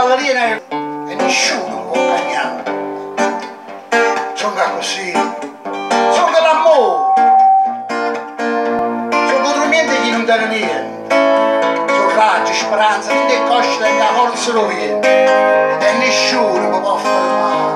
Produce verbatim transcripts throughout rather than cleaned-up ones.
ballerina e nessuno può cagnare. Sono così, sono l'amore, sono dormiente chi non dà niente, sono raggio, speranza, niente è coscia e la forza lo viene e nessuno mi può fermare.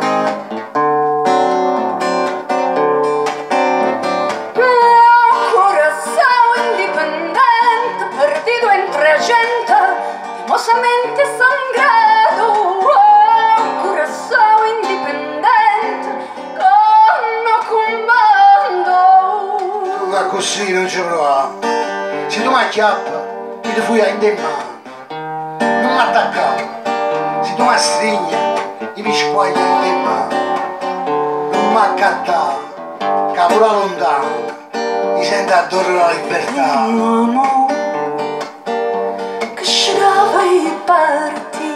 Mosamente sangrato, oh, coração indipendente, con comando. Tu così non ci prova. Se tu mi acchiappa, ti ti fui a indemmare. Non mi attaccare. Se tu mi stringi, ti mi squagli a indemmare. Non mi accattare, capola lontano, mi sento addosso la libertà. Uomo che sciava e parti,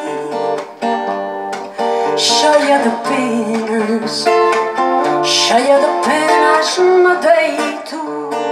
sciaglia de penas, sciaglia de penas, ma dei tu.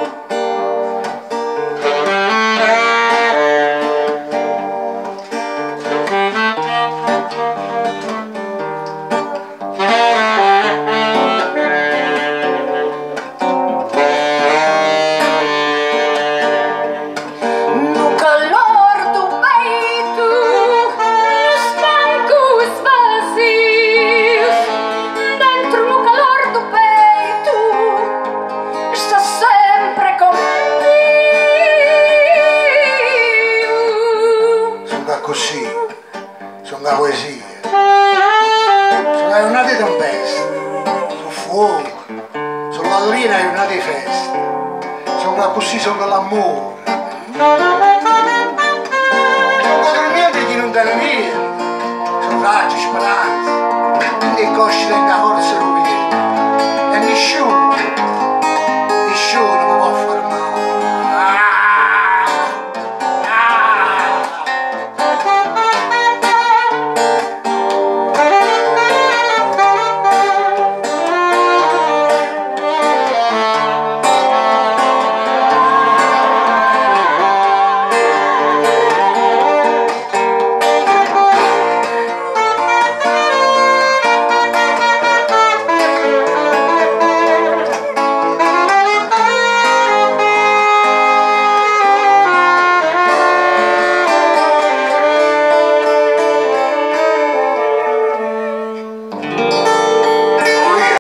Così, sono la poesia, sono la giornata di tempesta, sono fuoco, sono la ballerina e giornata di festa, sono così, sono l'amore.